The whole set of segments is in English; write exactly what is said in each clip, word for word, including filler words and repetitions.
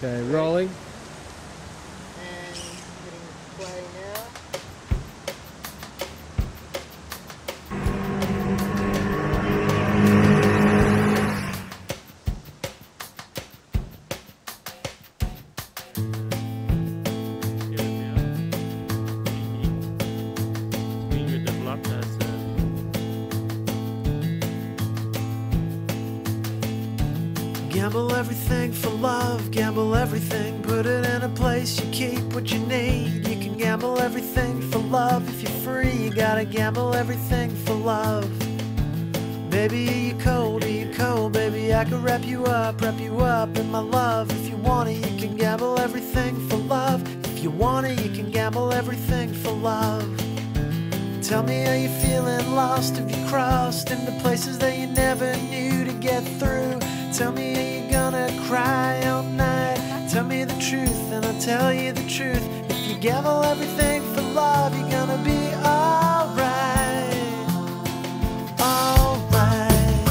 Okay, rolling. And hitting play now. Gamble everything for love, gamble everything, put it in a place you keep what you need. You can gamble everything for love if you're free, you gotta gamble everything for love. Baby, are you cold, are you cold, baby, I can wrap you up, wrap you up in my love. If you want it, you can gamble everything for love. If you want it, you can gamble everything for love. Tell me, are you feeling lost? Have you crossed into places that you never knew to get through? Tell me, are you gonna cry all night? Tell me the truth and I'll tell you the truth. If you gamble everything for love, you're gonna be alright. Alright.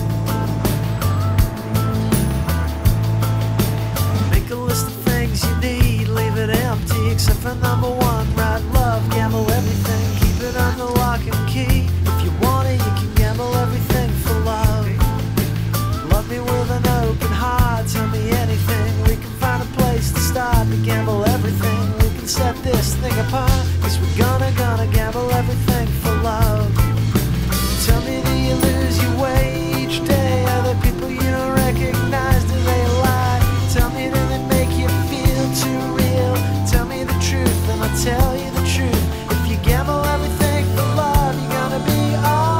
Make a list of things you need, leave it empty except for number one, right love. Gamble everything, keep it under lock and key. If you want it, you can gamble everything for love. Love me with an open heart, tell me anything. We can find a place to start to gamble everything. We can set this thing apart, cause we're gonna, gonna gamble everything for love. Tell me, do you lose your way each day? Are there people you don't recognize? Do they lie? Tell me, do they make you feel too real? Tell me the truth and I'll tell you the truth. If you gamble everything for love, you're gonna be alright.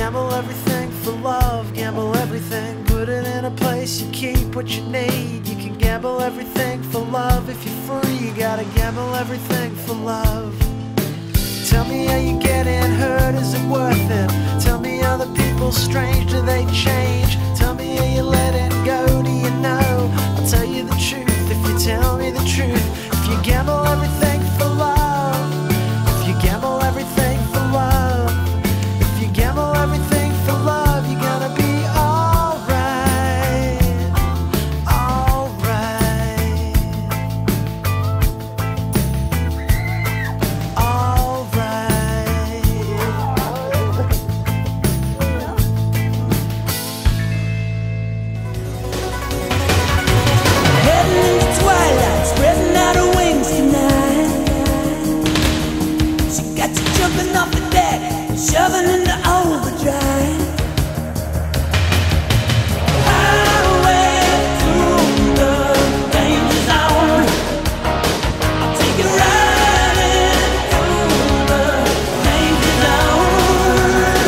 gamble everything for love. Gamble everything, put it in a place you keep what you need. You can gamble everything for love. If you're free, you gotta gamble everything for love. Tell me, are you getting hurt? Is it worth it? Tell me, are the people strange? Do they change? Tell me, are you letting go? Do you know? I'll tell you the truth if you tell me the truth. If you gamble everything for love, if you gamble everything for love, if you gamble everything for love, you're gonna be alright, alright, alright. Heading into twilight, spreading out her wings tonight. She got you jumping off the deck, shoving into overdrive. Highway through the danger zone. I'll take you right into the danger zone.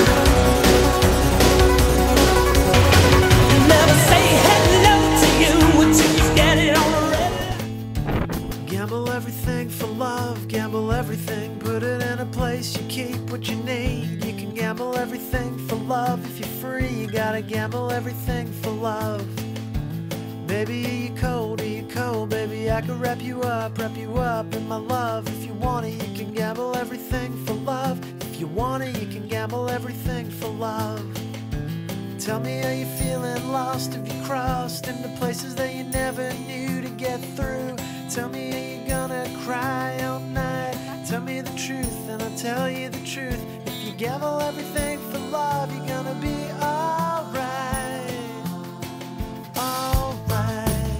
You never say hello to you until you get it on the radio. Gamble everything for love, gamble everything, put it in a place you keep what you need. You can gamble everything for love. If you're free, you gotta gamble everything for love. Baby, are you cold, are you cold? Baby, I can wrap you up, wrap you up in my love. If you want it, you can gamble everything for love. If you want it, you can gamble everything for love. Tell me, are you feeling lost? Have you crossed into places that you never knew to get through? Tell me, are you gonna cry all night? Tell me the truth and I'll tell you the truth. If you gamble everything for love, you're gonna be alright, alright.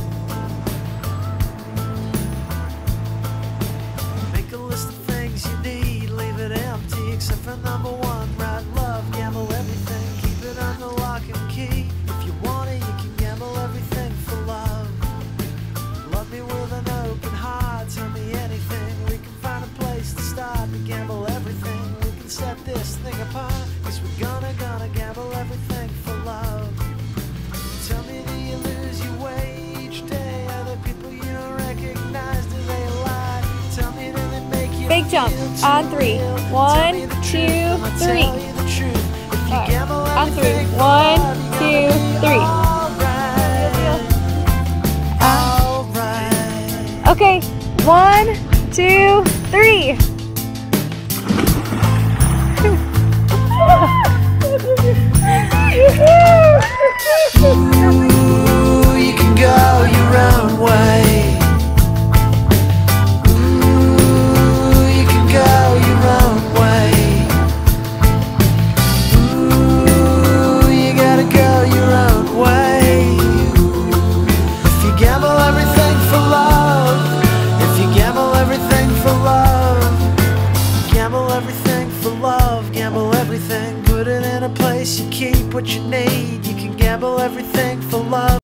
Make a list of things you need, leave it empty except for number one, right love. Gamble everything, keep it under lock and key. If you want it, you can gamble everything for love. Love me with an open heart, tell me anything. We can find a place to start to gamble everything. We can set this thing apart, cause we're gonna, gonna gamble everything for love. Tell me, do you lose your way each day? Are there people you don't recognize? Do they lie? Tell me, do they make you Big jump feel on too three. real? One, Tell me the truth, two, and I'll three. tell you the truth. If you Alright, gamble on three. everything for One, love, you're two, gonna be three. alright, alright. Okay, one, two, three. Ooh, you can go your own way. Ooh, you can go your own way. Ooh, you gotta go your own way. If you gamble everything for love, if you gamble everything for love, gamble everything for love, gamble everything, put it in a place you keep what you need. You can gamble everything for love.